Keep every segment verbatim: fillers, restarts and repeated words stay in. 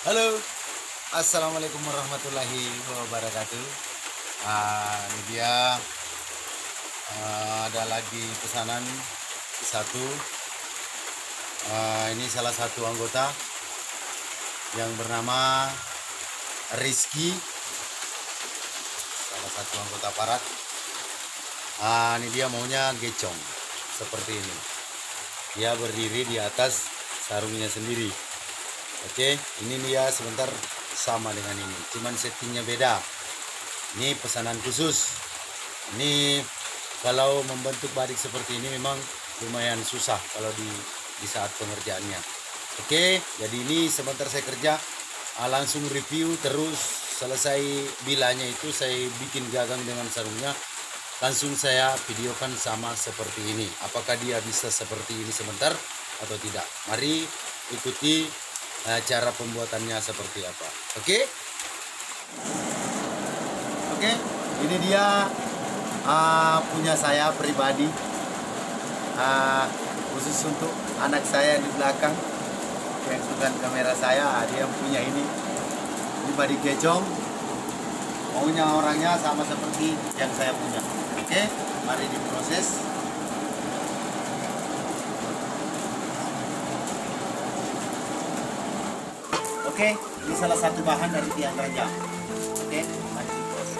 Halo, Assalamualaikum warahmatullahi wabarakatuh. Ah, ini dia ah, ada lagi pesanan satu. Ah, ini salah satu anggota yang bernama Rizky, salah satu anggota aparat. Ah, ini dia maunya gecong seperti ini. Dia berdiri di atas sarungnya sendiri. Oke, ini dia sebentar sama dengan ini, cuman settingnya beda. Ini pesanan khusus. Ini kalau membentuk badik seperti ini memang lumayan susah kalau di di saat pengerjaannya. Oke, jadi ini sebentar saya kerja, ah, langsung review, terus selesai bilanya itu saya bikin gagang dengan sarungnya, langsung saya videokan sama seperti ini. Apakah dia bisa seperti ini sebentar atau tidak? Mari ikuti uh, cara pembuatannya seperti apa. Oke, oke, ini dia uh, punya saya pribadi, uh, khusus untuk anak saya di belakang yang bukan kamera saya. Dia punya ini, ini Badik Gecong. Maunya orangnya sama seperti yang saya punya. Oke, mari diproses. Oke, ini salah satu bahan dari tiang raja. Oke, mari diproses.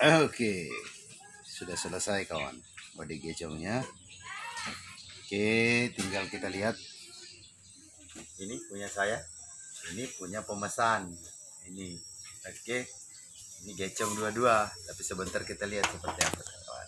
Oke, sudah selesai kawan badik gecongnya. Oke, tinggal kita lihat. Ini punya saya, ini punya pemesan. Ini, oke, ini gecong dua-dua. Tapi sebentar kita lihat seperti apa kawan.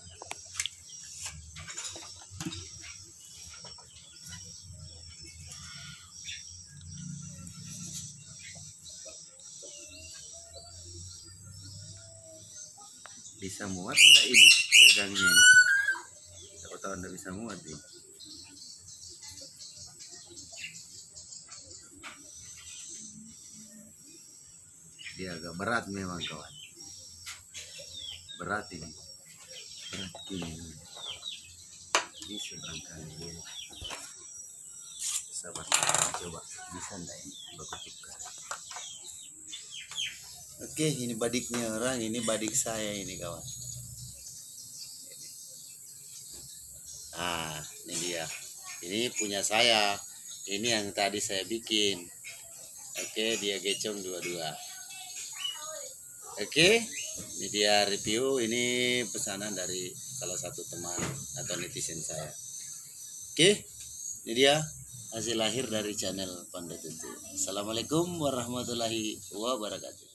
Bisa muat enggak ini gagangnya ini? Aku tahu enggak bisa muat ini. Dia agak berat memang kawan. Berat ini. Berat gini. Bisa barangkali dia. Sahabat, coba bisa enggak ini? Baku tukar. Oke, ini badiknya orang, ini badik saya ini kawan. Ah, ini dia. Ini punya saya. Ini yang tadi saya bikin. Oke, dia gecong dua-dua. Oke, ini dia review. Ini pesanan dari salah satu teman atau netizen saya. Oke, ini dia hasil lahir dari channel Pandai Tutu. Assalamualaikum warahmatullahi wabarakatuh.